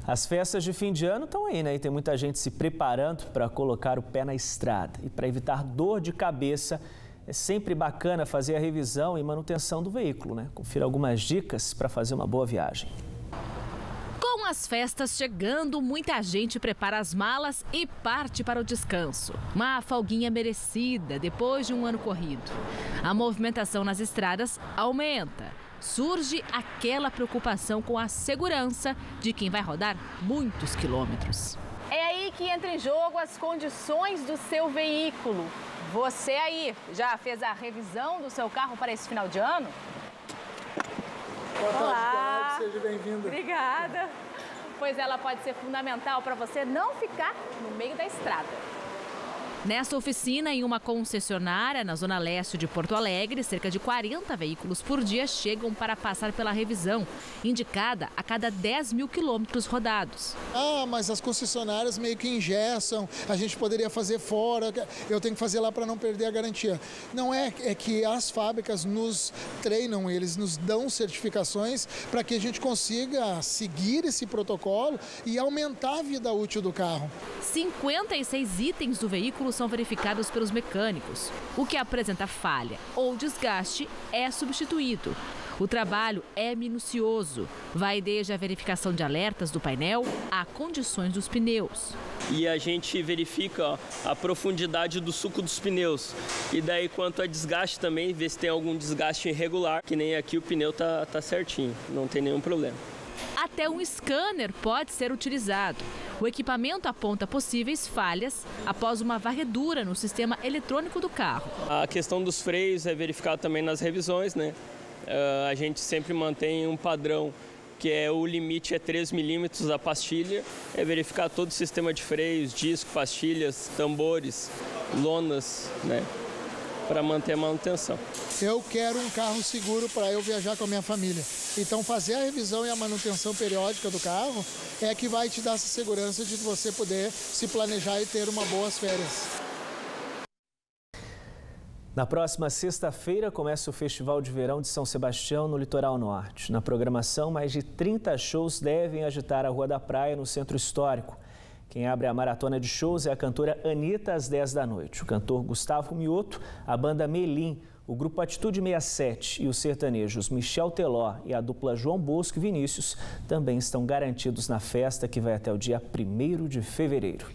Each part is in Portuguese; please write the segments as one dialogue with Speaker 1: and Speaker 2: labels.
Speaker 1: As festas de fim de ano estão aí, né? E tem muita gente se preparando para colocar o pé na estrada. E para evitar dor de cabeça, é sempre bacana fazer a revisão e manutenção do veículo, né? Confira algumas dicas para fazer uma boa viagem.
Speaker 2: Com as festas chegando, muita gente prepara as malas e parte para o descanso. Uma folguinha merecida depois de um ano corrido. A movimentação nas estradas aumenta. Surge aquela preocupação com a segurança de quem vai rodar muitos quilômetros.
Speaker 3: É aí que entra em jogo as condições do seu veículo. Você aí já fez a revisão do seu carro para esse final de ano?
Speaker 4: Boa tarde,
Speaker 3: Olá.
Speaker 4: seja bem-vinda.
Speaker 3: Obrigada. Pois ela pode ser fundamental para você não ficar no meio da estrada.
Speaker 2: Nesta oficina, em uma concessionária na zona leste de Porto Alegre, cerca de 40 veículos por dia chegam para passar pela revisão, indicada a cada 10 mil quilômetros rodados.
Speaker 4: Mas as concessionárias meio que engessam, a gente poderia fazer fora, eu tenho que fazer lá para não perder a garantia. Não é que as fábricas nos treinam, eles nos dão certificações para que a gente consiga seguir esse protocolo e aumentar a vida útil do carro.
Speaker 2: 56 itens do veículo são verificados pelos mecânicos. O que apresenta falha ou desgaste é substituído. O trabalho é minucioso. Vai desde a verificação de alertas do painel a condições dos pneus.
Speaker 5: E a gente verifica a profundidade do suco dos pneus. E daí, quanto a desgaste também, ver se tem algum desgaste irregular, que nem aqui o pneu tá certinho, não tem nenhum problema.
Speaker 2: Até um scanner pode ser utilizado. O equipamento aponta possíveis falhas após uma varredura no sistema eletrônico do carro.
Speaker 5: A questão dos freios é verificada também nas revisões, né? A gente sempre mantém um padrão, que é o limite é 3 milímetros da pastilha. É verificar todo o sistema de freios, disco, pastilhas, tambores, lonas, né? Para manter a manutenção.
Speaker 4: Eu quero um carro seguro para eu viajar com a minha família. Então fazer a revisão e a manutenção periódica do carro é que vai te dar essa segurança de você poder se planejar e ter uma boas férias.
Speaker 1: Na próxima sexta-feira começa o Festival de Verão de São Sebastião, no Litoral Norte. Na programação, mais de 30 shows devem agitar a Rua da Praia, no Centro Histórico. Quem abre a maratona de shows é a cantora Anitta, às 10 da noite. O cantor Gustavo Mioto, a banda Melim, o grupo Atitude 67 e os sertanejos Michel Teló e a dupla João Bosco e Vinícius também estão garantidos na festa, que vai até o dia 1º de fevereiro.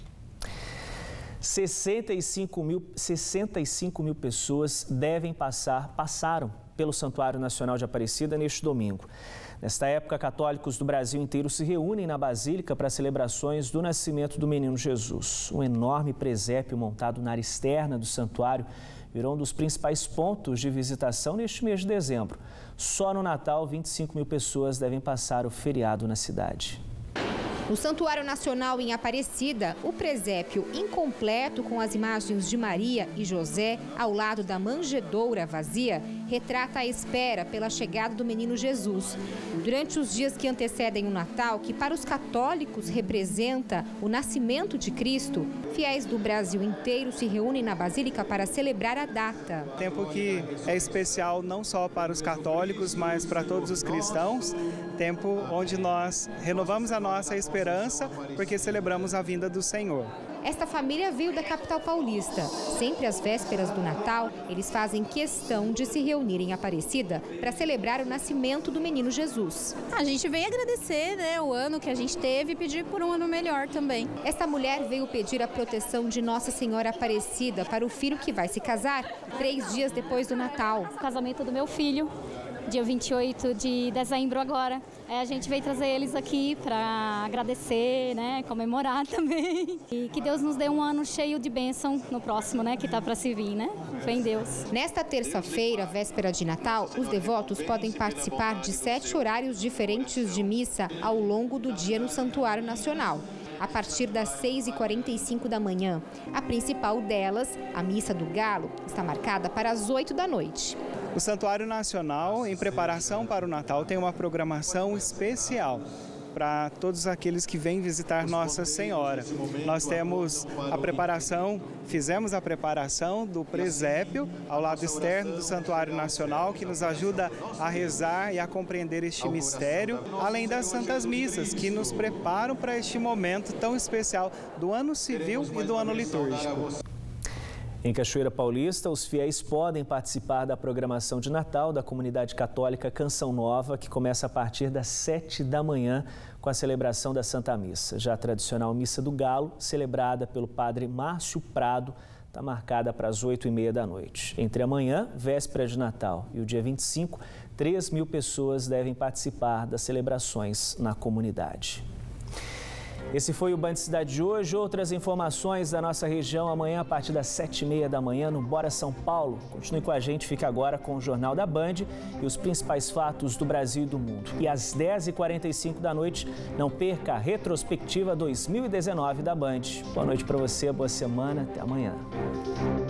Speaker 1: 65 mil pessoas passaram pelo Santuário Nacional de Aparecida neste domingo. Nesta época, católicos do Brasil inteiro se reúnem na Basílica para celebrações do nascimento do menino Jesus. Um enorme presépio montado na área externa do santuário virou um dos principais pontos de visitação neste mês de dezembro. Só no Natal, 25 mil pessoas devem passar o feriado na cidade.
Speaker 6: No Santuário Nacional em Aparecida, o presépio incompleto com as imagens de Maria e José ao lado da manjedoura vazia retrata a espera pela chegada do menino Jesus. Durante os dias que antecedem o Natal, que para os católicos representa o nascimento de Cristo, fiéis do Brasil inteiro se reúnem na Basílica para celebrar a data.
Speaker 7: Tempo que é especial não só para os católicos, mas para todos os cristãos. Tempo onde nós renovamos a nossa esperança, porque celebramos a vinda do Senhor.
Speaker 6: Esta família veio da capital paulista. Sempre às vésperas do Natal, eles fazem questão de se reunir em Aparecida para celebrar o nascimento do menino Jesus.
Speaker 8: A gente veio agradecer, né, o ano que a gente teve e pedir por um ano melhor também.
Speaker 6: Esta mulher veio pedir a proteção de Nossa Senhora Aparecida para o filho que vai se casar 3 dias depois do Natal.
Speaker 8: O casamento do meu filho, dia 28 de dezembro agora. A gente veio trazer eles aqui para agradecer, né, comemorar também. E que Deus nos dê um ano cheio de bênção no próximo, né, que está para se vir, né? Fé em Deus.
Speaker 6: Nesta terça-feira, véspera de Natal, os devotos podem participar de 7 horários diferentes de missa ao longo do dia no Santuário Nacional. A partir das 6h45 da manhã. A principal delas, a Missa do Galo, está marcada para as 8 da noite.
Speaker 7: O Santuário Nacional, em preparação para o Natal, tem uma programação especial. para todos aqueles que vêm visitar Nossa Senhora. Nós temos a preparação, fizemos a preparação do presépio ao lado externo do Santuário Nacional, que nos ajuda a rezar e a compreender este mistério, além das Santas Missas, que nos preparam para este momento tão especial do ano civil e do ano litúrgico.
Speaker 1: Em Cachoeira Paulista, os fiéis podem participar da programação de Natal da comunidade católica Canção Nova, que começa a partir das 7 da manhã com a celebração da Santa Missa. Já a tradicional Missa do Galo, celebrada pelo padre Márcio Prado, está marcada para as 8h30 da noite. Entre amanhã, véspera de Natal, e o dia 25, 3.000 pessoas devem participar das celebrações na comunidade. Esse foi o Band Cidade de hoje. Outras informações da nossa região amanhã a partir das 7h30 da manhã no Bora São Paulo. Continue com a gente, fica agora com o Jornal da Band e os principais fatos do Brasil e do mundo. E às 10h45 da noite, não perca a retrospectiva 2019 da Band. Boa noite para você, boa semana, até amanhã.